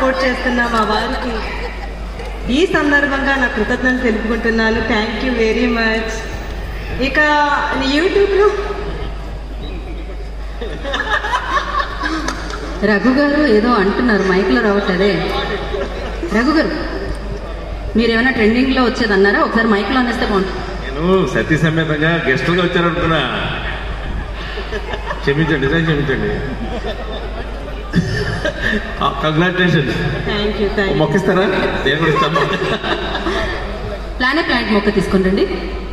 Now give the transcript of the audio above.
Support చేస్తున్న మా వారికి ఈ సందర్భంగా నా కృతజ్ఞతలు తెలుపుకుంటున్నాను. Thank you very much. ఇక యూట్యూబ్లో రఘు గారు ఏదో అంటున్నారు, మైక్లో రావట్లేదే. రఘు గారు మీరేమైనా ట్రెండింగ్లో వచ్చేది అన్నారా? ఒకసారి మైక్లో అనేస్తే బాగుంటుంది. నేను సతీ సమేతంగా గెస్టులుగా వచ్చారనుకున్నా. క్షమించండి, నిజంగా క్షమించండి. కంగ్రాచులేషన్స్. Thank you. మొక్కిస్తారా? నేను కూడా ఇస్తాను. ప్లాంట్ మొక్క తీసుకుని రండి.